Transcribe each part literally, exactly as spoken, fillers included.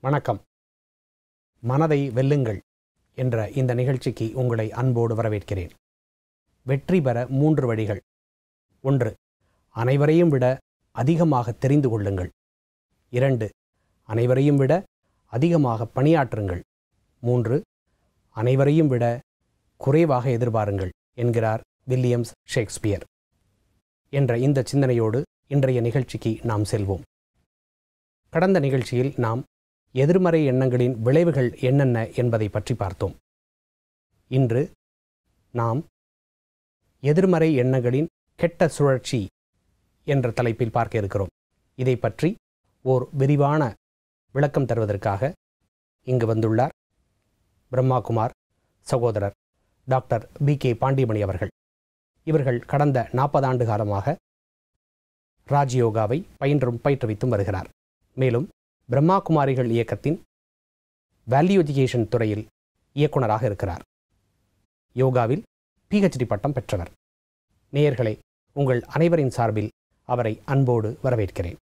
வணக்கம். மனதை வெல்லுங்கள் என்ற இந்த நிகழ்ச்சிக்கு உங்களை அன்போடு வரவேற்கிறேன். வெற்றி பெற மூன்று வழிகள். ஒன்று, அனைவரையும் விட அதிகமாக தெரிந்து கொள்ளுங்கள். இரண்டு, அனைவரையும் விட அதிகமாக பணியாற்றுங்கள். மூன்று, அனைவரையும் விட குறைவாக எதிர்பாருங்கள் என்கிறார் வில்லியம்ஸ் ஷேக்ஸ்பியர் என்ற இந்த சிந்தனையோடு இன்றைய நிகழ்ச்சிக்கு நாம் செல்வோம். கடந்த நிகழ்ச்சியில் நாம் எதிர்மறை எண்ணங்களின் விளைவுகள் என்னென்ன என்பதை பற்றி பார்த்தோம். இன்று நாம் எதிர்மறை எண்ணங்களின் கெட்ட சுழற்சி என்ற தலைப்பில் பார்க்க இருக்கிறோம். இதை பற்றி ஓர் விரிவான விளக்கம் தருவதற்காக இங்கு வந்துள்ளார் பிரம்மா குமார் சகோதரர் டாக்டர் பி கே பாண்டிமணி அவர்கள். இவர்கள் கடந்த நாற்பது ஆண்டு காலமாக ராஜயோகாவை பயின்றும் பயிற்றுவித்தும் வருகிறார். மேலும் பிரம்மா குமாரிகள் இயக்கத்தின் வேல்யூ எஜுகேஷன் துறையில் இயக்குனராக இருக்கிறார். யோகாவில் பிஹெச்டி பட்டம் பெற்றவர். நேயர்களே, உங்கள் அனைவரின் சார்பில் அவரை அன்போடு வரவேற்கிறேன்.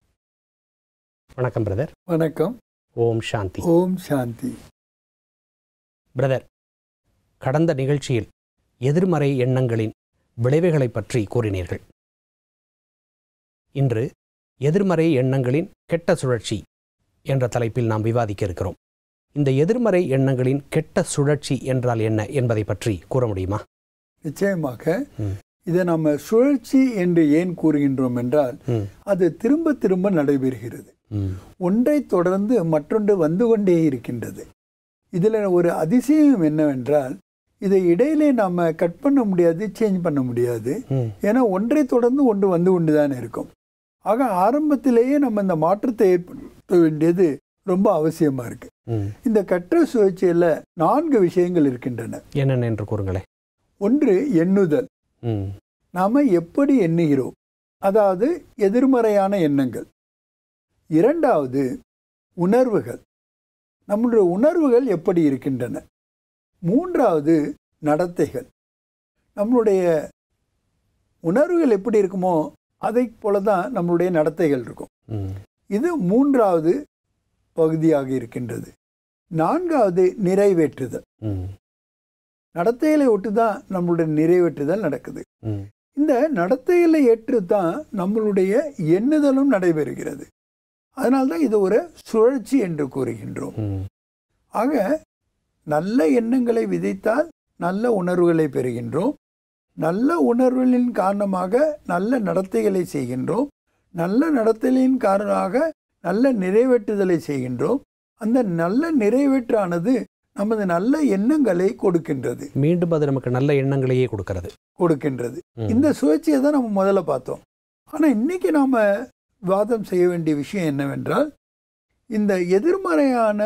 வணக்கம் பிரதர். வணக்கம். ஓம் சாந்தி. ஓம் சாந்தி. பிரதர், கடந்த நிகழ்ச்சியில் எதிர்மறை எண்ணங்களின் விளைவுகளை பற்றி கூறினீர்கள். இன்று எதிர்மறை எண்ணங்களின் கெட்ட சுழற்சி என்ற தலைப்பில் நாம் விவாதிக்க இருக்கிறோம். இந்த எதிர்மறை எண்ணங்களின் கெட்ட சுழற்சி என்றால் என்ன என்பதை பற்றி கூற முடியுமா? நிச்சயமாக. இதை நம்ம சுழற்சி என்று ஏன் கூறுகின்றோம் என்றால், அது திரும்ப திரும்ப நடைபெறுகிறது. ஒன்றை தொடர்ந்து மற்றொன்று வந்து கொண்டே இருக்கின்றது. இதில் ஒரு அதிசயம் என்னவென்றால், இதை இடையிலே நாம் கட் பண்ண முடியாது, சேஞ்ச் பண்ண முடியாது. ஏன்னா ஒன்றை தொடர்ந்து ஒன்று வந்து கொண்டு தான் இருக்கும். ஆக ஆரம்பத்திலேயே நம்ம இந்த மாற்றத்தை ஏற்படுத்த வேண்டியது ரொம்ப அவசியமா இருக்கு. இந்த கற்ற சுழற்சியில நான்கு விஷயங்கள் இருக்கின்றன. என்னென்ன என்று கூறுங்களேன். ஒன்று, எண்ணுதல். நாம எப்படி எண்ணுகிறோம், அதாவது எதிர்மறையான எண்ணங்கள். இரண்டாவது, உணர்வுகள். நம்முடைய உணர்வுகள் எப்படி இருக்கின்றன. மூன்றாவது, நடத்தைகள். நம்மளுடைய உணர்வுகள் எப்படி இருக்குமோ அதை போலதான் நம்மளுடைய நடத்தைகள் இருக்கும். இது மூன்றாவது பகுதியாக இருக்கின்றது. நான்காவது, நிறைவேற்றுதல். நடத்தைகளை ஒட்டு தான் நம்மளுடைய நிறைவேற்றுதல் நடக்குது. இந்த நடத்தைகளை ஏற்று தான் நம்மளுடைய எண்ணுதலும் நடைபெறுகிறது. அதனால்தான் இது ஒரு சுழற்சி என்று கூறுகின்றோம். ஆக நல்ல எண்ணங்களை விதைத்தால் நல்ல உணர்வுகளை பெறுகின்றோம். நல்ல உணர்வுகளின் காரணமாக நல்ல நடத்தைகளை செய்கின்றோம். நல்ல நடத்தைகளின் காரணமாக நல்ல நிறைவேற்றுதலை செய்கின்றோம். அந்த நல்ல நிறைவேற்றானது நமது நல்ல எண்ணங்களை கொடுக்கின்றது. மீண்டும் அது நமக்கு நல்ல எண்ணங்களையே கொடுக்கிறது கொடுக்கின்றது இந்த சுழற்சியை தான் நம்ம முதல்ல பார்த்தோம். ஆனால் இன்னைக்கு நாம விவாதம் செய்ய வேண்டிய விஷயம் என்னவென்றால், இந்த எதிர்மறையான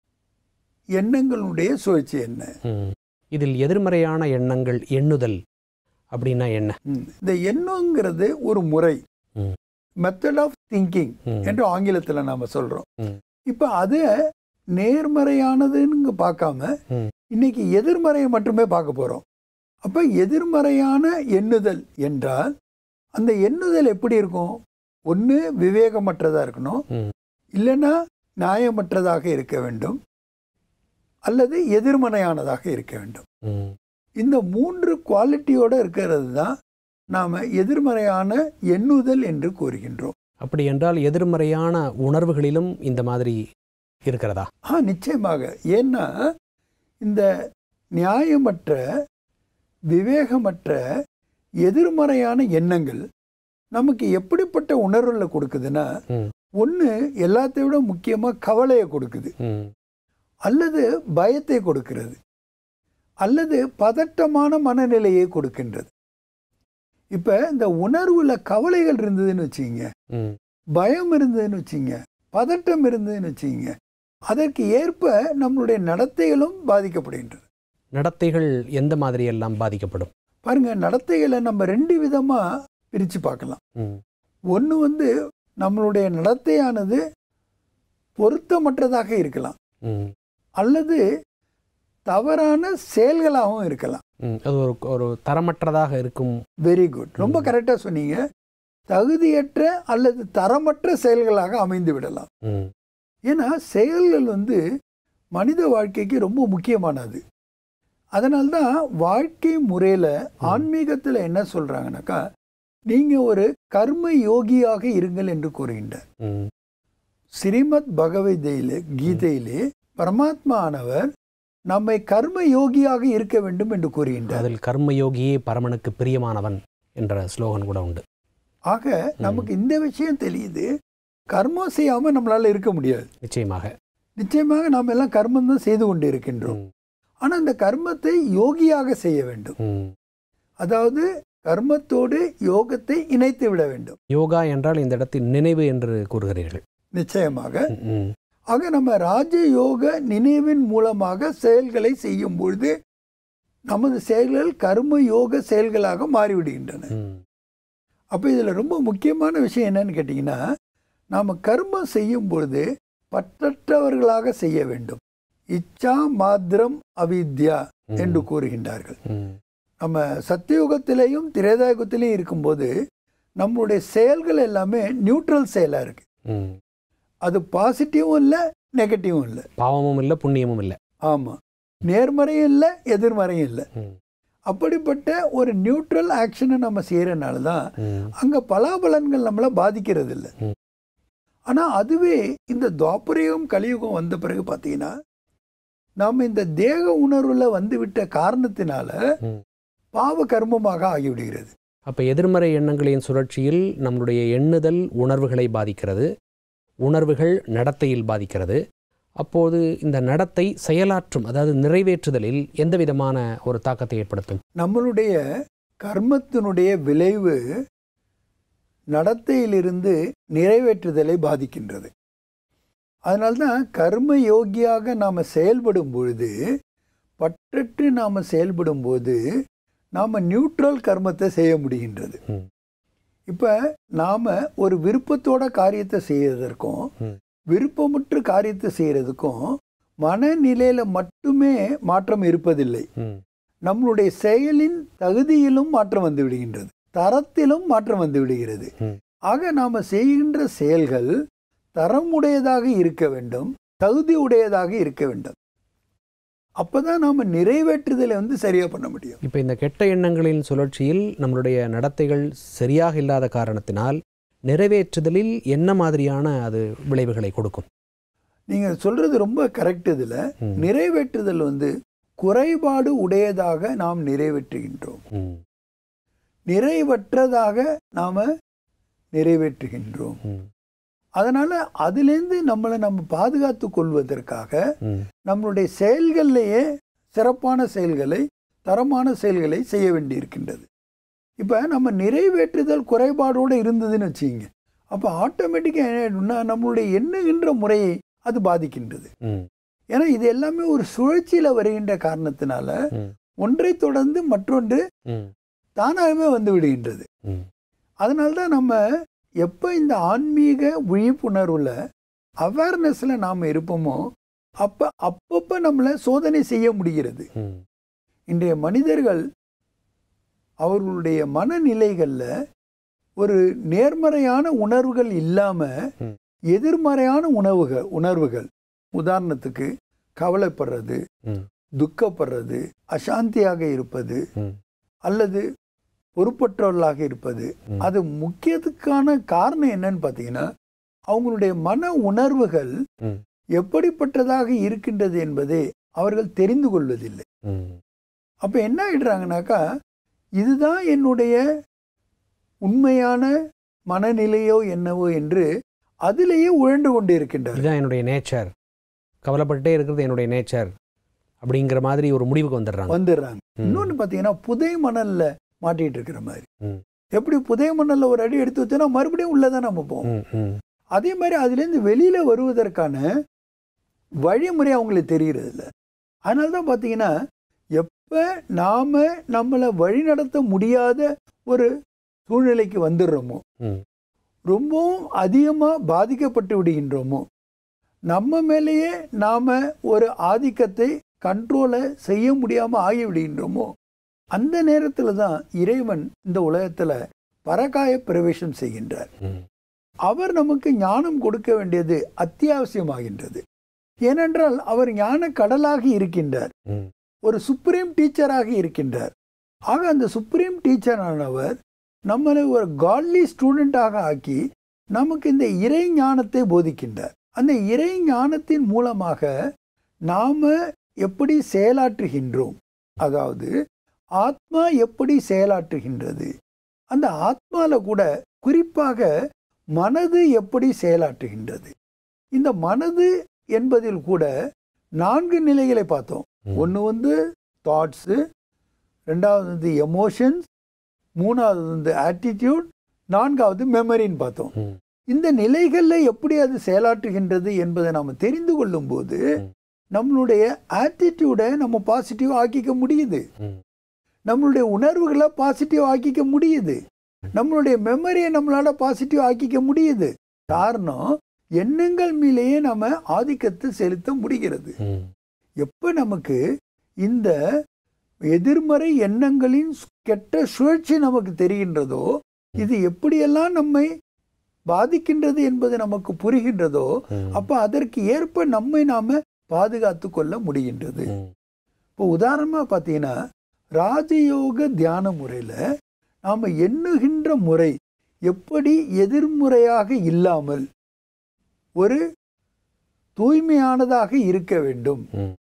எண்ணங்களுடைய சுழற்சி என்ன. இதில் எதிர்மறையான எண்ணங்கள் எண்ணுதல் அப்படின்னா என்ன? இந்த எண்ணங்கிறது ஒரு முறை, மெத்தட் ஆஃப் திங்கிங் என்று ஆங்கிலத்தில் நாம சொல்றோம். இப்ப அது நேர்மறையானதுன்னு பார்க்காம இன்னைக்கு எதிர்மறையை மட்டுமே பார்க்க போறோம். அப்ப எதிர்மறையான எண்ணுதல் என்றால் அந்த எண்ணுதல் எப்படி இருக்கும்? ஒன்று விவேகமற்றதா இருக்கணும், இல்லைன்னா நியாயமற்றதாக இருக்க வேண்டும், அல்லது எதிர்மறையானதாக இருக்க வேண்டும். இந்த மூன்று குவாலிட்டியோட இருக்கிறது தான் நாம எதிர்மறையான எண்ணுதல் என்று கூறுகின்றோம். அப்படி என்றால் எதிர்மறையான உணர்வுகளிலும் இந்த மாதிரி இருக்கிறதா? ஆ, நிச்சயமாக. ஏன்னா இந்த நியாயமற்ற விவேகமற்ற எதிர்மறையான எண்ணங்கள் நமக்கு எப்படிப்பட்ட உணர்வுகளை கொடுக்குதுன்னா, ஒன்று எல்லாத்தை விட முக்கியமா கவலையை கொடுக்குது, அல்லது பயத்தை கொடுக்கிறது, அல்லது பதட்டமான மனநிலையை கொடுக்கின்றது. இப்ப இந்த உணர்வுல கவலைகள் இருந்ததுன்னு வச்சுங்க, பயம் இருந்ததுன்னு வச்சுங்க, பதட்டம் இருந்ததுன்னு வச்சுங்க, அதற்கு ஏற்ப நம்மளுடைய நடத்தைகளும் பாதிக்கப்படுகின்றது. நடத்தைகள் எந்த மாதிரி எல்லாம் பாதிக்கப்படும்? பாருங்க, நடத்தைகளை நம்ம ரெண்டு விதமா பிரிச்சு பார்க்கலாம். ஒன்று வந்து நம்மளுடைய நடத்தையானது பொருத்தமற்றதாக இருக்கலாம், அல்லது தவறான செயல்களாகவும் இருக்கலாம். அது ஒரு ஒரு தரமற்றதாக இருக்கும். வெரி குட், ரொம்ப கரெக்டா சொன்னீங்க. தகுதியற்ற அல்லது தரமற்ற செயல்களாக அமைந்து விடலாம். ஏன்னா செயல்கள் வந்து மனித வாழ்க்கைக்கு ரொம்ப முக்கியமானது. அதனால்தான் வாழ்க்கை முறையில் ஆன்மீகத்தில் என்ன சொல்கிறாங்கனாக்கா, நீங்கள் ஒரு கர்ம யோகியாக இருங்கள் என்று கூறுகின்றார். ஸ்ரீமத் பகவத்கீதையிலே கீதையிலே பரமாத்மா ஆனவர் நம்மை கர்ம யோகியாக இருக்க வேண்டும் என்று கூறுகின்றார். அதில் கர்ம யோகியே பரமனுக்கு பிரியமானவன் என்ற ஸ்லோகன் கூட உண்டு. ஆக நமக்கு இந்த விஷயம் தெரியுது, கர்மம் செய்யாமல் நம்மளால் இருக்க முடியாது. நிச்சயமாக நிச்சயமாக நாம் எல்லாம் கர்மம் தான் செய்து கொண்டு இருக்கின்றோம். ஆனால் அந்த கர்மத்தை யோகியாக செய்ய வேண்டும். அதாவது கர்மத்தோடு யோகத்தை இணைத்து விட வேண்டும். யோகா என்றால் இந்த இடத்தில் நினைவு என்று கூறுகிறீர்கள். நிச்சயமாக. ஆக நம்ம ராஜயோக நினைவின் மூலமாக செயல்களை செய்யும் பொழுது நமது செயல்கள் கர்ம யோக செயல்களாக மாறிவிடுகின்றன. அப்போ இதில் ரொம்ப முக்கியமான விஷயம் என்னன்னு கேட்டிங்கன்னா, நாம் கர்மம் செய்யும் பொழுது பற்றற்றவர்களாக செய்ய வேண்டும். இச்சா மாத்திரம் அவித்யா என்று கூறுகின்றார்கள். நம்ம சத்தியுகத்திலேயும் திரேதாயுகத்திலையும் இருக்கும்போது நம்மளுடைய செயல்கள் எல்லாமே நியூட்ரல் செயலாக இருக்கு. அது பாசிட்டிவும் இல்லை, நெகட்டிவும் இல்லை, பாவமும் இல்லை, புண்ணியமும் இல்லை. ஆமாம், நேர்மறையும் இல்லை, எதிர்மறையும் இல்லை. அப்படிப்பட்ட ஒரு நியூட்ரல் ஆக்ஷனை நம்ம செய்கிறனால தான் அங்கே பலாபலன்கள் நம்மளை பாதிக்கிறது இல்லை. ஆனால் அதுவே இந்த துவாபரயுகம் கலியுகம் வந்த பிறகு பார்த்தீங்கன்னா, நாம் இந்த தேக உணர்வில் வந்துவிட்ட காரணத்தினால பாவ கர்மமாக ஆகிவிடுகிறது. அப்போ எதிர்மறை எண்ணங்களின் சுழற்சியில் நம்முடைய எண்ணுதல் உணர்வுகளை பாதிக்கிறது, உணர்வுகள் நடத்தையில் பாதிக்கிறது. அப்போது இந்த நடத்தை செயலாற்றும், அதாவது நிறைவேற்றுதலில் எந்த விதமான ஒரு தாக்கத்தை ஏற்படுத்தும்? நம்மளுடைய கர்மத்தினுடைய விளைவு நடத்தையிலிருந்து நிறைவேற்றுதலை பாதிக்கின்றது. அதனால்தான் கர்ம யோகியாக நாம் செயல்படும் பொழுது, பற்றற்று நாம் செயல்படும் போது நாம் நியூட்ரல் கர்மத்தை செய்ய முடிகின்றது. இப்போ நாம் ஒரு விருப்பத்தோட காரியத்தை செய்யறதற்கும் விருப்பமுற்று காரியத்தை செய்யறதுக்கும் மனநிலையில மட்டுமே மாற்றம் இருப்பதில்லை. நம்மளுடைய செயலின் தகுதியிலும் மாற்றம் வந்து விடுகின்றது, தரத்திலும் மாற்றம் வந்து விடுகிறது. ஆக நாம் செய்கின்ற செயல்கள் தரமுடையதாக இருக்க வேண்டும், தகுதி உடையதாக இருக்க வேண்டும். அப்பதான் நாம நிறைவேற்றுதலை வந்து சரியா பண்ண முடியும். இப்போ இந்த கெட்ட எண்ணங்களின் சுழற்சியில் நம்மளுடைய நடத்தைகள் சரியாக இல்லாத காரணத்தினால் நிறைவேற்றுதலில் என்ன மாதிரியான அது விளைவுகளை கொடுக்கும்? நீங்க சொல்றது ரொம்ப கரெக்ட். இதுல நிறைவேற்றுதல் வந்து குறைபாடு உடையதாக நாம் நிறைவேற்றுகின்றோம், நிறைவற்றதாக நாம நிறைவேற்றுகின்றோம். அதனால அதிலிருந்து நம்மளை நம்ம பாதுகாத்து கொள்வதற்காக நம்மளுடைய செயல்கள்லேயே சிறப்பான செயல்களை, தரமான செயல்களை செய்ய வேண்டி இருக்கின்றது. இப்போ நம்ம நிறைவேற்றுதல் குறைபாடோடு இருந்ததுன்னு வச்சுங்க, அப்போ ஆட்டோமேட்டிக்காக என்ன ஆயிடும்னா நம்மளுடைய எண்ணுகின்ற முறையை அது பாதிக்கின்றது. ஏன்னா இது எல்லாமே ஒரு சுழற்சியில் வருகின்ற காரணத்தினால ஒன்றை தொடர்ந்து மற்றொன்று தானாகவே வந்து விடுகின்றது. அதனால்தான் நம்ம எப்போ இந்த ஆன்மீக விழிப்புணர்வுல அவேர்னஸ்ல நாம் இருப்போமோ அப்போ அப்பப்போ நம்மளை சோதனை செய்ய முடிகிறது. இன்றைய மனிதர்கள் அவர்களுடைய மனநிலைகளில் ஒரு நேர்மறையான உணர்வுகள் இல்லாமல் எதிர்மறையான உணவுகள் உணர்வுகள் உதாரணத்துக்கு கவலைப்படுறது, துக்கப்படுறது, அசாந்தியாக இருப்பது அல்லது பொறுப்பற்றவர்களாக இருப்பது, அது முக்கியத்துக்கான காரணம் என்னன்னு பார்த்தீங்கன்னா அவங்களுடைய மன உணர்வுகள் எப்படிப்பட்டதாக இருக்கின்றது என்பதை அவர்கள் தெரிந்து கொள்வதில்லை. அப்ப என்ன ஆயிடுறாங்கனாக்கா, இதுதான் என்னுடைய உண்மையான மனநிலையோ என்னவோ என்று அதிலேயே உழண்டு கொண்டு இருக்கின்றார். இதுதான் என்னுடைய நேச்சர், கவலைப்பட்டே இருக்கிறது என்னுடைய நேச்சர் அப்படிங்கிற மாதிரி ஒரு முடிவுக்கு வந்துடுறாங்க வந்துடுறாங்க இன்னொன்று பார்த்தீங்கன்னா புதை மணல்ல மாட்டிட்டு இருக்கிற மாதிரி. எப்படி புதை மணல்ல ஒரு அடி எடுத்து வச்சோன்னா மறுபடியும் உள்ளதான் நம்ம போவோம். அதே மாதிரி அதுலேருந்து வெளியில வருவதற்கான வழிமுறை அவங்களுக்கு தெரிகிறது இல்லை. அதனால தான் பார்த்தீங்கன்னா எப்போ நாம நம்மளை வழி நடத்த முடியாத ஒரு சூழ்நிலைக்கு வந்துடுறோமோ, ரொம்பவும் அதிகமாக பாதிக்கப்பட்டு விடுகின்றோமோ, நம்ம மேலேயே நாம ஒரு ஆதிக்கத்தை கண்ட்ரோலை செய்ய முடியாமல் ஆகி விடுகின்றோமோ, அந்த நேரத்தில் தான் இறைவன் இந்த உலகத்தில் பரகாய பிரவேசம் செய்கின்றார். அவர் நமக்கு ஞானம் கொடுக்க வேண்டியது அத்தியாவசியமாகின்றது. ஏனென்றால் அவர் ஞான கடலாக இருக்கின்றார், ஒரு சுப்ரீம் டீச்சராக இருக்கின்றார். ஆக அந்த சுப்ரீம் டீச்சரானவர் நம்மளை ஒரு காட்லி ஸ்டூடெண்டாக ஆக்கி நமக்கு இந்த இறை ஞானத்தை போதிக்கின்றார். அந்த இறை ஞானத்தின் மூலமாக நாம எப்படி செயலாற்றுகின்றோம், அதாவது ஆத்மா எப்படி செயலாற்றுகின்றது, அந்த ஆத்மால கூட குறிப்பாக மனது எப்படி செயலாற்றுகின்றது. இந்த மனது என்பதில் கூட நான்கு நிலைகளை பார்த்தோம். ஒன்று வந்து தாட்ஸு, ரெண்டாவது வந்து எமோஷன்ஸ், மூணாவது வந்து ஆட்டிடியூட், நான்காவது மெமரின்னு பார்த்தோம். இந்த நிலைகளில் எப்படி அது செயலாற்றுகின்றது என்பதை நாம் தெரிந்து கொள்ளும் போது நம்மளுடைய ஆட்டிடியூடை நம்ம பாசிட்டிவ் ஆக்கிக்க முடியுது, நம்மளுடைய உணர்வுகளை பாசிட்டிவ் ஆக்கிக்க முடியுது, நம்மளுடைய மெமரியை நம்மளால பாசிட்டிவ் ஆக்கிக்க முடியுது. காரணம், எண்ணங்கள் மேலேயே நம்ம ஆதிக்கத்தை செலுத்த முடிகிறது. எப்ப நமக்கு இந்த எதிர்மறை எண்ணங்களின் கெட்ட சுழற்சி நமக்கு தெரிகின்றதோ, இது எப்படியெல்லாம் நம்மை பாதிக்கின்றது என்பது நமக்கு புரிகின்றதோ, அப்ப அதற்கு ஏற்ப நம்மை நாம பாதுகாத்து கொள்ள முடிகின்றது. இப்போ உதாரணமா பார்த்தீங்கன்னா, ராஜயோக தியான முறையில நாம எண்ணுகின்ற முறை எப்படி எதிர்முறையாக இல்லாமல் ஒரு தூய்மையானதாக இருக்க வேண்டும்,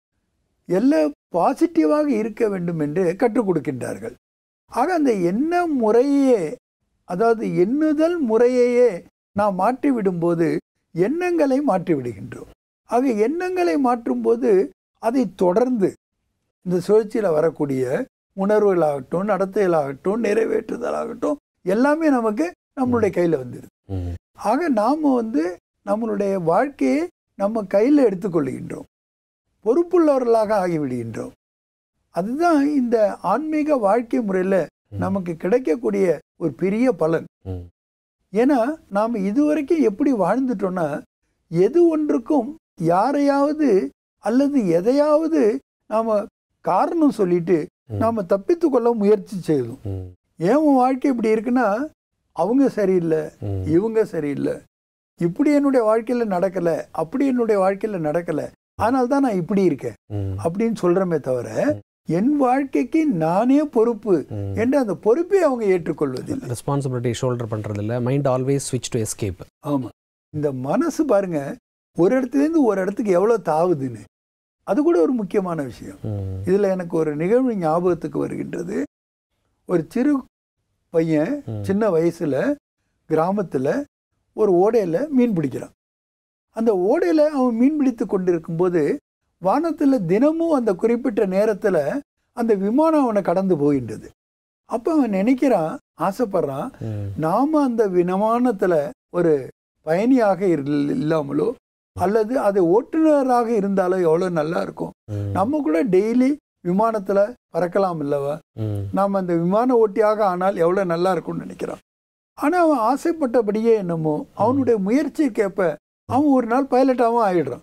எல்லாம் பாசிட்டிவாக இருக்க வேண்டும் என்று கற்றுக் கொடுக்கின்றார்கள். ஆக அந்த எண்ண முறையே, அதாவது எண்ணுதல் முறையையே நாம் மாற்றி விடும்போது எண்ணங்களை மாற்றி விடுகின்றோம். ஆக எண்ணங்களை மாற்றும் போது அதை தொடர்ந்து இந்த சுழற்சியில் வரக்கூடிய உணர்வுகளாகட்டும், நடத்தைகளாகட்டும், நிறைவேற்றுதலாகட்டும் எல்லாமே நமக்கு நம்மளுடைய கையில் வந்துடுது. ஆக நாம் வந்து நம்மளுடைய வாழ்க்கையை நம்ம கையில் எடுத்துக்கொள்கின்றோம், பொறுப்புள்ளவர்களாக ஆகிவிடுகின்றோம். அதுதான் இந்த ஆன்மீக வாழ்க்கை முறையில் நமக்கு கிடைக்கக்கூடிய ஒரு பெரிய பலன். ஏன்னா நாம் இதுவரைக்கும் எப்படி வாழ்ந்துட்டோம்னா, எது ஒன்றுக்கும் யாரையாவது அல்லது எதையாவது நாம் காரணம் சொல்லிட்டு நாம் தப்பித்து கொள்ள முயற்சி செய்தோம். ஏன் உன் வாழ்க்கை இப்படி இருக்குன்னா, அவங்க சரியில்லை, இவங்க சரியில்லை, இப்படி என்னுடைய வாழ்க்கையில் நடக்கலை, அப்படி என்னுடைய வாழ்க்கையில் நடக்கலை, அதனால தான் நான் இப்படி இருக்கேன் அப்படின்னு சொல்றமே தவிர, என் வாழ்க்கைக்கு நானே பொறுப்பு என்று அந்த பொறுப்பை அவங்க ஏற்றுக்கொள்வதில்லை. ரெஸ்பான்சிபிலிட்டி ஷோல்டர் பண்றது இல்லை. மைண்ட் ஆல்வேஸ் ஸ்விட்ச் டு எஸ்கேப். ஆமா, இந்த மனசு பாருங்க ஒரு இடத்துலேருந்து ஒரு இடத்துக்கு எவ்வளோ தாவுதுன்னு, அது கூட ஒரு முக்கியமான விஷயம். இதுல எனக்கு ஒரு நிகழ்வு ஞாபகத்துக்கு வருகின்றது. ஒரு சிறு பையன் சின்ன வயசுல கிராமத்துல ஒரு ஓடையில மீன் பிடிக்கிறான். அந்த ஓடையில அவன் மீன் பிடித்து கொண்டிருக்கும் போது வானத்துல தினமும் அந்த குறிப்பிட்ட நேரத்துல அந்த விமானம் அவனை கடந்து போகின்றது. அப்ப அவன் நினைக்கிறான், ஆசைப்படுறான், நாம அந்த விமானத்துல ஒரு பயணியாக இல்லாமலோ அல்லது அதை ஓட்டுநராக இருந்தாலும் எவ்வளவு நல்லா இருக்கும், நம்ம கூட டெய்லி விமானத்துல பறக்கலாம் இல்லவா, நாம் அந்த விமான ஓட்டியாக ஆனால் எவ்வளவு நல்லா இருக்கும்னு நினைக்கிறான். ஆனா அவன் ஆசைப்பட்டபடியே என்னமோ அவனுடைய முயற்சிக்கேற்ப அவன் ஒரு நாள் பைலட்டாகவும் ஆயிடுறான்.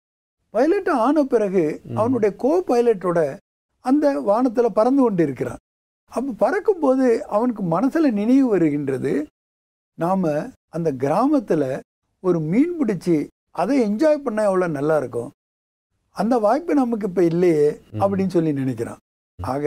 பைலட் ஆன பிறகு அவனுடைய கோ பைலட்டோட அந்த வானத்துல பறந்து கொண்டு இருக்கிறான். அப்ப பறக்கும் போது அவனுக்கு மனசுல நினைவு வருகின்றது, நாம அந்த கிராமத்துல ஒரு மீன் பிடிச்சி அதை என்ஜாய் பண்ண எவ்வளவு நல்லா இருக்கும், அந்த வாய்ப்பு நமக்கு இப்ப இல்லையே அப்படின்னு சொல்லி நினைக்கிறான். ஆக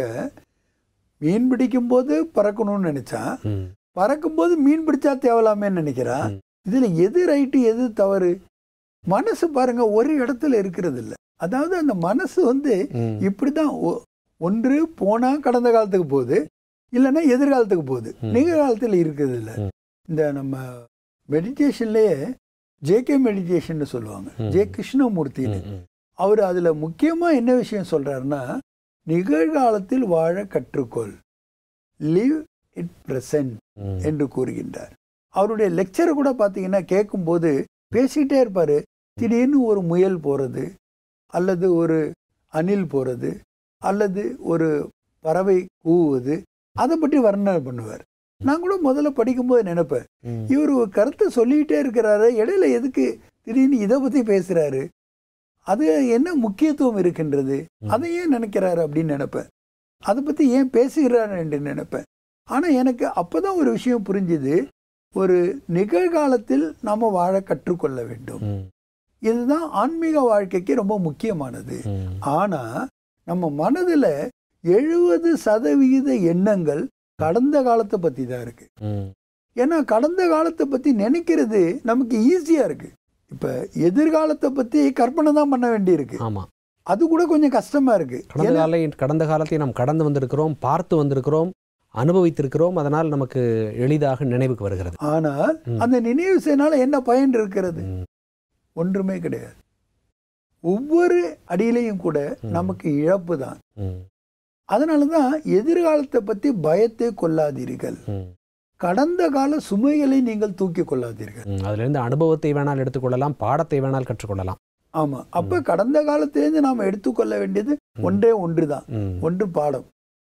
மீன் பிடிக்கும் போது பறக்கணும்னு நினைச்சான், பறக்கும் போது மீன் பிடிச்சா தேவலாமே நினைக்கிறான். இதுல எது ரைட்டு எது தவறு? மனசு பாருங்க ஒரு இடத்துல இருக்கிறது இல்லை. அதாவது அந்த மனசு வந்து இப்படிதான், ஒன்று போனா கடந்த காலத்துக்கு போகுது, இல்லைன்னா எதிர்காலத்துக்கு போகுது, நிகழ்காலத்தில் இருக்கிறது இல்லை. இந்த நம்ம மெடிடேஷன்லயே ஜேகே மெடிடேஷன் சொல்லுவாங்க, ஜே கிருஷ்ணமூர்த்தின்னு. அவர் அதுல முக்கியமா என்ன விஷயம் சொல்றாருன்னா, நிகழ்காலத்தில் வாழ கற்றுக்கொள், லிவ் இட் பிரசன்ட் என்று கூறுகின்றார். அவருடைய லெக்சரை கூட பார்த்தீங்கன்னா கேட்கும்போது பேசிக்கிட்டே இருப்பாரு. திடீர்னு ஒரு முயல் போறது, அல்லது ஒரு அணில் போறது, அல்லது ஒரு பறவை கூவுவது, அதை பற்றி வர்ணனை பண்ணுவார். நான் கூட முதல்ல படிக்கும்போது நினைப்பேன், இவர் ஒரு கருத்தை சொல்லிக்கிட்டே இருக்கிறாரு, இடையில எதுக்கு திடீர்னு இதை பற்றி பேசுறாரு, அது என்ன முக்கியத்துவம் இருக்கின்றது, அதை ஏன் நினைக்கிறாரு அப்படின்னு நினைப்பேன், அதை பற்றி ஏன் பேசுகிறாரு என்று நினைப்பேன். ஆனால் எனக்கு அப்போதான் ஒரு விஷயம் புரிஞ்சுது, ஒரு நிகழ்காலத்தில் நாம் வாழ கற்றுக்கொள்ள வேண்டும். இதுதான் ஆன்மீக வாழ்க்கைக்கு ரொம்ப முக்கியமானது. ஆனால் நம்ம மனதில் எழுபது சதவிகித எண்ணங்கள் கடந்த காலத்தை பற்றி தான் இருக்கு. ஏன்னா கடந்த காலத்தை பற்றி நினைக்கிறது நமக்கு ஈஸியாக இருக்கு. இப்போ எதிர்காலத்தை பற்றி கற்பனை தான் பண்ண வேண்டியிருக்கு. ஆமாம், அது கூட கொஞ்சம் கஷ்டமாக இருக்கு. கடந்த கால கடந்த காலத்தை நாம் கடந்து வந்திருக்கிறோம், பார்த்து வந்திருக்கிறோம், அனுபவித்திருக்கிறோம். அதனால் நமக்கு எளிதாக நினைவுக்கு வருகிறது. ஆனால் அந்த நினைவு செய்யனால என்ன பயன் இருக்கிறது? ஒன்றுமே கிடையாது. ஒவ்வொரு அடியிலையும் கூட நமக்கு இழப்பு தான். அதனால தான் எதிர்காலத்தை பற்றி பயத்தை கொள்ளாதீர்கள், கடந்த கால சுமைகளை நீங்கள் தூக்கி கொள்ளாதீர்கள். அதிலிருந்து அனுபவத்தை வேணால் எடுத்துக்கொள்ளலாம், பாடத்தை வேணால் கற்றுக்கொள்ளலாம். ஆமா, அப்ப கடந்த காலத்திலிருந்து நாம் எடுத்துக்கொள்ள வேண்டியது ஒன்றே ஒன்று தான், ஒன்று பாடம்.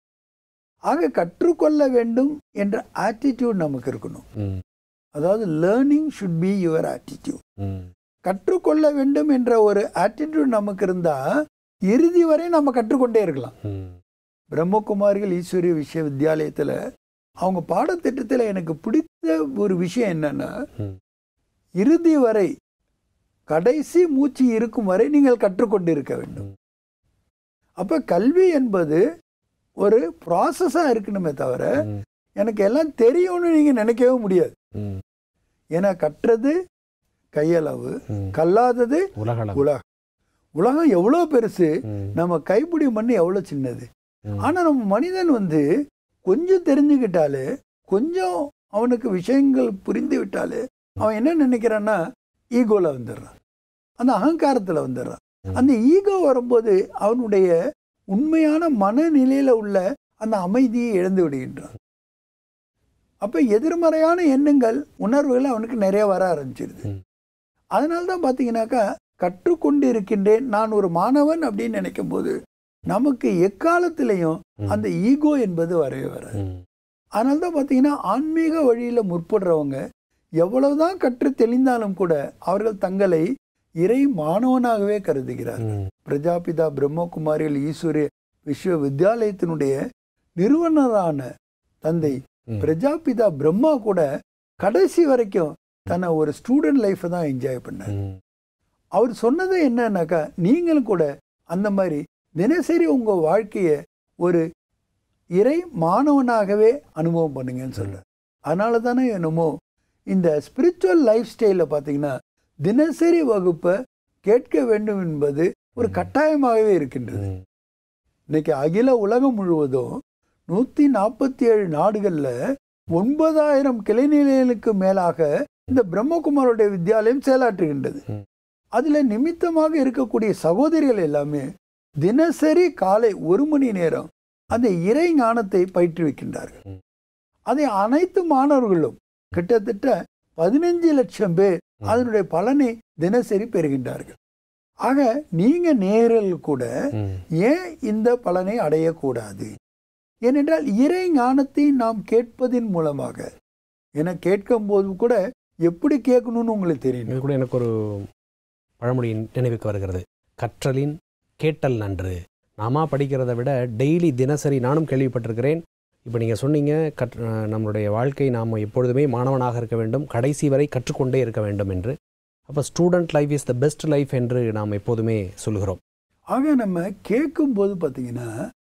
ஆக கற்றுக்கொள்ள வேண்டும் என்ற ஆட்டிடியூட் நமக்கு இருக்கணும். அதாவது learning should be your attitude. கற்றுக்கொள்ள வேண்டும் என்ற ஒரு ஆட்டிடியூட் நமக்கு இருந்தா இறுதி வரை நம்ம கற்றுக்கொண்டே இருக்கலாம். பிரம்மகுமாரிகள் ஈஸ்வரிய விஸ்வவித்யாலயத்தில் அவங்க பாடத்திட்டத்தில் எனக்கு பிடித்த ஒரு விஷயம் என்னன்னா, இறுதி வரை கடைசி மூச்சு இருக்கும் வரை நீங்கள் கற்றுக்கொண்டு இருக்க வேண்டும். அப்ப கல்வி என்பது ஒரு ப்ராசஸா இருக்கணுமே தவிர எனக்கு எல்லாம் தெரியும்னு நீங்க நினைக்கவே முடியாது. ஏன்னா கற்றது கையளவு, கல்லாதது உலகம். உலகம் எவ்வளவு பெருசு, நம்ம கைப்பிடி மண் எவ்வளவு சின்னது. ஆனா நம்ம மனிதன் வந்து கொஞ்சம் தெரிஞ்சுக்கிட்டாலே, கொஞ்சம் அவனுக்கு விஷயங்கள் புரிந்து விட்டாலே அவன் என்ன நினைக்கிறான்னா ஈகோல வந்துடுறான், அந்த அகங்காரத்துல வந்துடுறான். அந்த ஈகோ வரும்போது அவனுடைய உண்மையான மனநிலையில உள்ள அந்த அமைதியை இழந்து விடுகின்றான். அப்ப எதிர்மறையான எண்ணங்கள், உணர்வுகள் அவனுக்கு நிறைய வர ஆரம்பிச்சிருது. அதனால்தான் பாத்தீங்கன்னாக்கா கற்றுக்கொண்டு இருக்கின்றேன், நான் ஒரு மாணவன் அப்படின்னு நினைக்கும் போது நமக்கு எக்காலத்திலையும் அந்த ஈகோ என்பது வரவே வராது. அதனால்தான் பாத்தீங்கன்னா ஆன்மீக வழியில முற்படுறவங்க எவ்வளவுதான் கற்று தெளிந்தாலும் கூட அவர்கள் தங்களை இறை மாணவனாகவே கருதுகிறார்கள். பிரஜாபிதா பிரம்ம குமாரிகள் ஈஸ்வரிய விஸ்வவித்யாலயத்தினுடைய நிறுவனரான தந்தை பிரஜாபிதா பிரம்மா கூட கடைசி வரைக்கும் தன்னை ஒரு ஸ்டூடெண்ட் லைஃப்பை தான் என்ஜாய் பண்ணார். அவர் சொன்னது என்னன்னாக்கா, நீங்களும் கூட அந்த மாதிரி தினசரி உங்க வாழ்க்கையை ஒரு இறை மாணவனாகவே அனுபவம் பண்ணுங்கன்னு சொல்ற. அதனால தானே என்னமோ இந்த ஸ்பிரிச்சுவல் லைஃப் ஸ்டைல பார்த்தீங்கன்னா தினசரி வகுப்பை கேட்க வேண்டும் என்பது ஒரு கட்டாயமாகவே இருக்கின்றது. இன்னைக்கு அகில உலகம் முழுவதும் நூத்தி நாற்பத்தி ஏழு நாடுகள்ல ஒன்பதாயிரம் கிளைநிலைகளுக்கு மேலாக இந்த பிரம்மகுமாரோடைய வித்யாலயம் செயலாற்றுகின்றது. அதுல நிமித்தமாக இருக்கக்கூடிய சகோதரிகள் எல்லாமே தினசரி காலை ஒரு மணி நேரம் அந்த இறை ஞானத்தை பயிற்றுவிக்கின்றார்கள். அதை அனைத்து மாணவர்களும் கிட்டத்தட்ட பதினஞ்சு லட்சம் பேர் அதனுடைய பலனை தினசரி பெறுகின்றார்கள். ஆக நீங்க நேரில் கூட ஏன் இந்த பலனை அடையக்கூடாது? ஏனென்றால் இறை ஞானத்தை நாம் கேட்பதின் மூலமாக, என கேட்கும் போது கூட எப்படி கேட்கணும்னு உங்களுக்கு தெரியும். இது கூட எனக்கு ஒரு பழமொழியின் நினைவுக்கு வருகிறது, கற்றலின் கேட்டல் நன்று. நாம படிக்கிறத விட டெய்லி தினசரி, நானும் கேள்விப்பட்டிருக்கிறேன். இப்போ நீங்கள் சொன்னீங்க, கற் நம்மளுடைய வாழ்க்கை நாம் எப்பொழுதுமே மாணவனாக இருக்க வேண்டும், கடைசி வரை கற்றுக்கொண்டே இருக்க வேண்டும் என்று. அப்போ student life is the best life என்று நாம் எப்போதுமே சொல்கிறோம். ஆக நம்ம கேட்கும்போது பார்த்தீங்கன்னா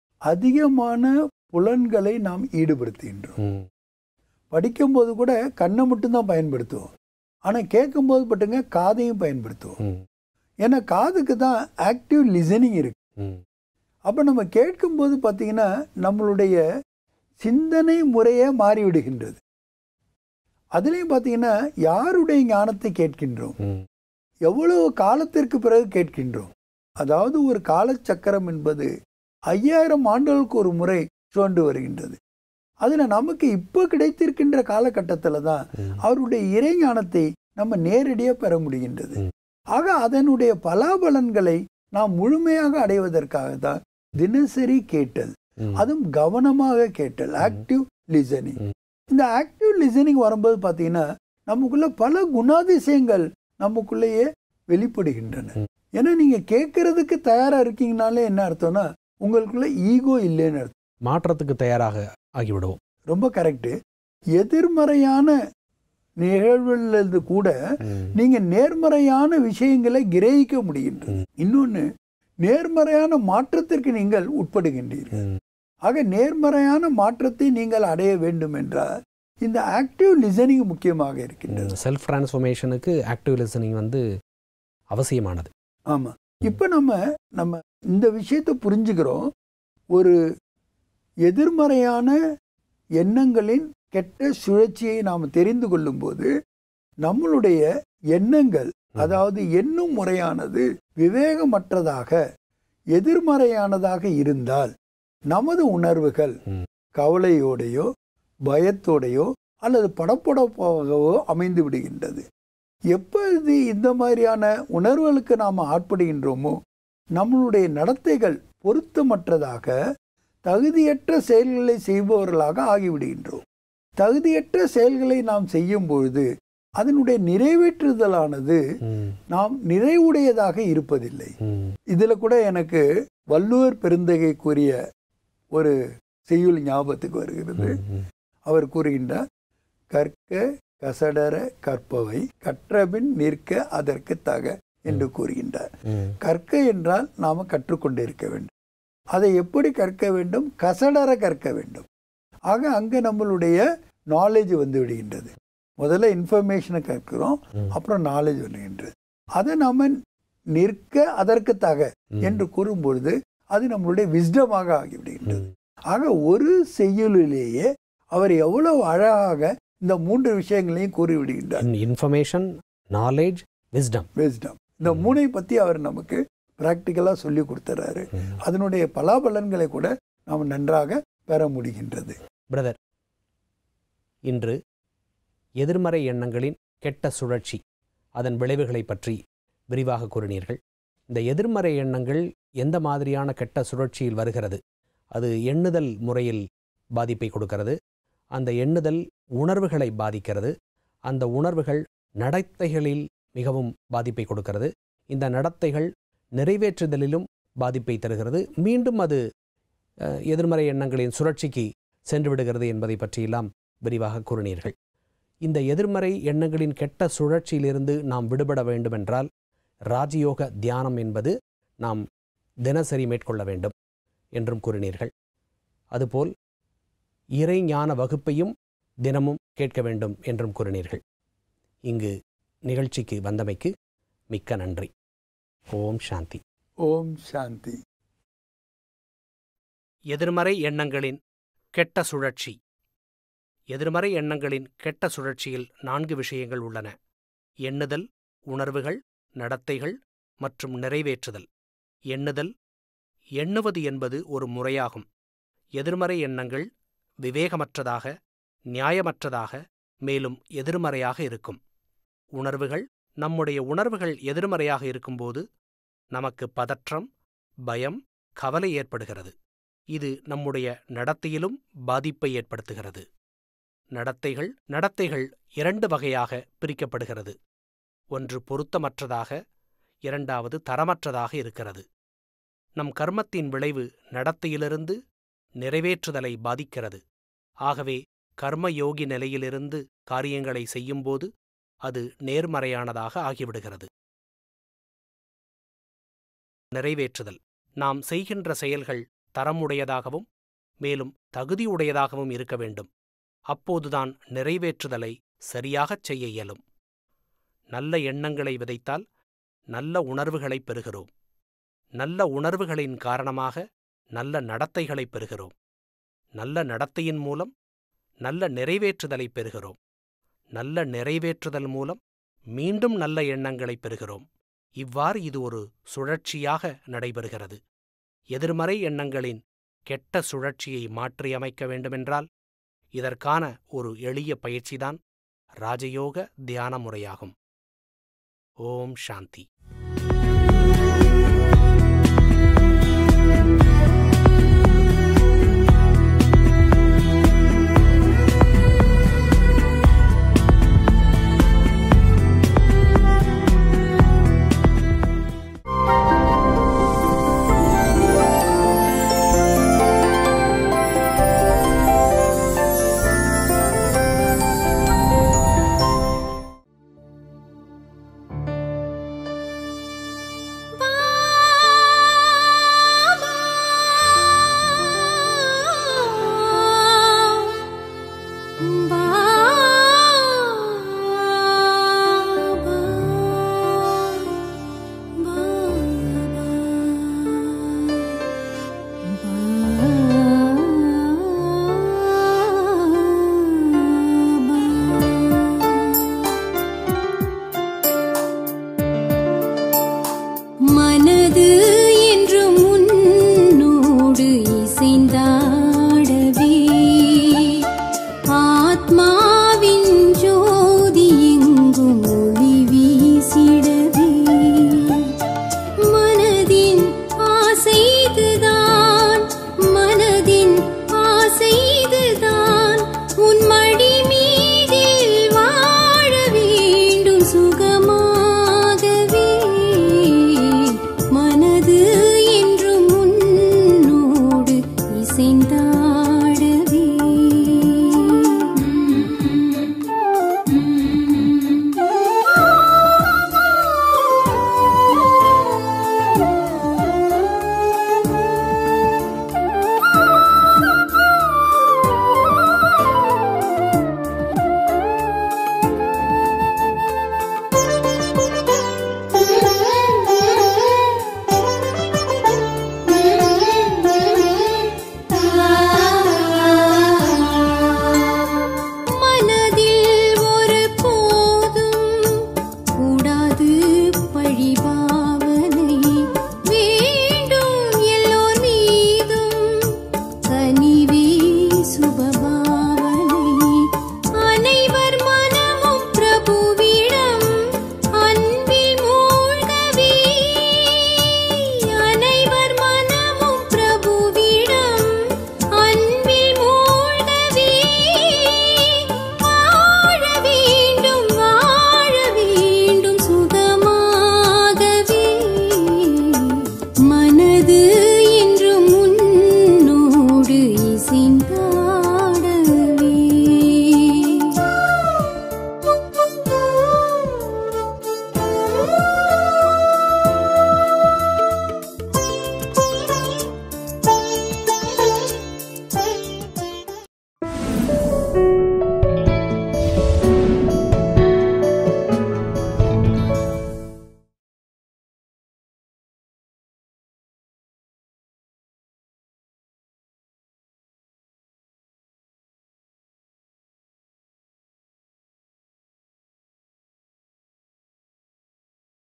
அதிகமான புலன்களை நாம் ஈடுபடுத்துகின்றோம். படிக்கும்போது கூட கண்ணை மட்டும்தான் பயன்படுத்துவோம், ஆனால் கேட்கும்போது பட்டுங்க காதையும் பயன்படுத்துவோம். ஏன்னா காதுக்கு தான் ஆக்டிவ் லிசனிங் இருக்கு. அப்போ நம்ம கேட்கும்போது பார்த்தீங்கன்னா நம்மளுடைய சிந்தனை முறையே மாறிவிடுகின்றது. அதுலேயும் பார்த்தீங்கன்னா யாருடைய ஞானத்தை கேட்கின்றோம், எவ்வளவு காலத்திற்கு பிறகு கேட்கின்றோம். அதாவது ஒரு காலச்சக்கரம் என்பது ஐயாயிரம் ஆண்டுகளுக்கு ஒரு முறை சுழண்டு வருகின்றது. அதில் நமக்கு இப்போ கிடைத்திருக்கின்ற காலகட்டத்தில் தான் அவருடைய இறை ஞானத்தை நம்ம நேரடியாக பெற முடிகின்றது. ஆக அதனுடைய பலாபலன்களை நாம் முழுமையாக அடைவதற்காக தான் தினசரி கேட்டல், அதுவும் கவனமாக கேட்டல், ஆக்டிவ் லிசனிங். இந்த ஆக்டிவ் லிசனிங் வரும்போது பார்த்தீங்கன்னா நமக்குள்ள பல குணாதிசயங்கள் நமக்குள்ளேயே வெளிப்படுகின்றன. ஏன்னா நீங்க கேட்கறதுக்கு தயாரா இருக்கீங்கனாலே என்ன அர்த்தம்னா உங்களுக்குள்ள ஈகோ இல்லைன்னு அர்த்தம். மாற்றத்துக்கு தயாராக ஆகிவிடுவோம். ரொம்ப கரெக்டு. எதிர்மறையான நிகழ்வுகளிலிருந்து கூட நீங்க நேர்மறையான விஷயங்களை கிரகிக்க முடிகின்றது. இன்னொன்னு, நேர்மறையான மாற்றத்திற்கு நீங்கள் உட்படுகின்றீர்கள். ஆக நேர்மறையான மாற்றத்தை நீங்கள் அடைய வேண்டும் என்றால் இந்த ஆக்டிவ் லிசனிங் முக்கியமாக இருக்கின்றது. செல்ஃப் டிரான்ஸ்ஃபர்மேஷனுக்கு ஆக்டிவ் லிசனிங் வந்து அவசியமானது. ஆமா. இப்போ நம்ம நம்ம இந்த விஷயத்தை புரிஞ்சுக்கிறோம். ஒரு எதிர்மறையான எண்ணங்களின் கெட்ட சுழற்சியை நாம் தெரிந்து கொள்ளும் போது நம்மளுடைய எண்ணங்கள், அதாவது எண்ணும் முறையானது விவேகமற்றதாக எதிர்மறையானதாக இருந்தால் நமது உணர்வுகள் கவலையோடையோ பயத்தோடையோ அல்லது படப்படப்பாகவோ அமைந்து விடுகின்றது. எப்போது இந்த மாதிரியான உணர்வுகளுக்கு நாம் ஆட்படுகின்றோமோ நம்மளுடைய நடத்தைகள் பொருத்தமற்றதாக தகுதியற்ற செயல்களை செய்பவர்களாக ஆகிவிடுகின்றோம். தகுதியற்ற செயல்களை நாம் செய்யும் பொழுது அதனுடைய நிறைவேற்றுதலானது நாம் நிறைவுடையதாக இருப்பதில்லை. இதுல கூட எனக்கு வள்ளுவர் பெருந்தகை கூறிய ஒரு செய்யுள் ஞாபகத்துக்கு வருகிறது. அவர் கூறுகின்றார், கற்க கசடர கற்பவை கற்றபின் நிற்க அதற்கு தக என்று கூறுகின்றார். கற்க என்றால் நாம கற்றுக்கொண்டு இருக்க வேண்டும். அதை எப்படி கற்க வேண்டும்? கசடர கற்க வேண்டும். ஆக அங்க நம்மளுடைய நாலேஜ் வந்து விடுகின்றது. முதல்ல இன்ஃபர்மேஷனை கற்கிறோம், அப்புறம் நாலேஜ் வருகின்றது. அதை நாம நிற்க அதற்கு தக என்று கூறும்பொழுது அது நம்மளுடைய விஸ்டமாக ஆகிவிடுகின்றது. ஆக ஒரு செய்யுளிலேயே அவர் எவ்வளவு அழகாக இந்த மூன்று விஷயங்களையும் கூறிவிடுகின்றார். Information, knowledge, wisdom. விஸ்டம் இந்த மூணை பத்தி அவர் நமக்கு பிராக்டிக்கலா சொல்லி கொடுத்துறாரு. அதனுடைய பலாபலன்களை கூட நாம் நன்றாக பெற முடிகின்றது. பிரதர், இன்று எதிர்மறை எண்ணங்களின் கெட்ட சுழற்சி, அதன் விளைவுகளை பற்றி விரிவாக கூறினீர்கள். இந்த எதிர்மறை எண்ணங்கள் எந்த மாதிரியான கெட்ட சுழற்சியில் வருகிறது? அது எண்ணுதல் முறையில் பாதிப்பை கொடுக்கிறது. அந்த எண்ணுதல் உணர்வுகளை பாதிக்கிறது. அந்த உணர்வுகள் நடத்தைகளில் மிகவும் பாதிப்பை கொடுக்கிறது. இந்த நடத்தைகள் நிறைவேற்றுதலிலும் பாதிப்பை தருகிறது. மீண்டும் அது எதிர்மறை எண்ணங்களின் சுழற்சிக்கு சென்று விடுகிறது என்பதை பற்றியெல்லாம் விரிவாக கூறினீர்கள். இந்த எதிர்மறை எண்ணங்களின் கெட்ட சுழற்சியிலிருந்து நாம் விடுபட வேண்டுமென்றால் ராஜயோக தியானம் என்பது நாம் தினசரி மேற்கொள்ள வேண்டும் என்றும் கூறினீர்கள். அதுபோல் இறை ஞான வகுப்பையும் தினமும் கேட்க வேண்டும் என்றும் கூறினீர்கள். இங்கு நிகழ்ச்சிக்கு வந்தமைக்கு மிக்க நன்றி. ஓம் சாந்தி. ஓம் சாந்தி. எதிர்மறை எண்ணங்களின் கெட்ட சுழற்சி. எதிர்மறை எண்ணங்களின் கெட்ட சுழற்சியில் நான்கு விஷயங்கள் உள்ளன: எண்ணுதல், உணர்வுகள், நடத்தைகள் மற்றும் நிறைவேற்றுதல். எண்ணுதல். எண்ணுவது என்பது ஒரு முறையாகும். எதிர்மறை எண்ணங்கள் விவேகமற்றதாக, நியாயமற்றதாக, மேலும் எதிர்மறையாக இருக்கும். உணர்வுகள். நம்முடைய உணர்வுகள் எதிர்மறையாக இருக்கும்போது நமக்கு பதற்றம், பயம், கவலை ஏற்படுகிறது. இது நம்முடைய நடத்தையிலும் பாதிப்பை ஏற்படுத்துகிறது. நடத்தைகள். நடத்தைகள் இரண்டு வகையாக பிரிக்கப்படுகிறது. ஒன்று பொருத்தமற்றதாக, இரண்டாவது தரமற்றதாக இருக்கிறது. நம் கர்மத்தின் விளைவு நடத்தையிலிருந்து நிறைவேற்றுதலை பாதிக்கிறது. ஆகவே கர்மயோகி நிலையிலிருந்து காரியங்களை செய்யும்போது அது நேர்மறையானதாக ஆகிவிடுகிறது. நிறைவேற்றுதல். நாம் செய்கின்ற செயல்கள் தரமுடையதாகவும் மேலும் தகுதியுடையதாகவும் இருக்க வேண்டும். அப்போதுதான் நிறைவேற்றுதலை சரியாகச் செய்ய இயலும். நல்ல எண்ணங்களை விதைத்தால் நல்ல உணர்வுகளை பெறுகிறோம். நல்ல உணர்வுகளின் காரணமாக நல்ல நடத்தைகளை பெறுகிறோம். நல்ல நடத்தையின் மூலம் நல்ல நிறைவேற்றுதலை பெறுகிறோம். நல்ல நிறைவேற்றுதல் மூலம் மீண்டும் நல்ல எண்ணங்களை பெறுகிறோம். இவ்வாறு இது ஒரு சுழற்சியாக நடைபெறுகிறது. எதிர்மறை எண்ணங்களின் கெட்ட சுழற்சியை மாற்றியமைக்க வேண்டுமென்றால் இதற்கான ஒரு எளிய பயிற்சிதான் ராஜயோக தியான முறையாகும். ஓம் சாந்தி.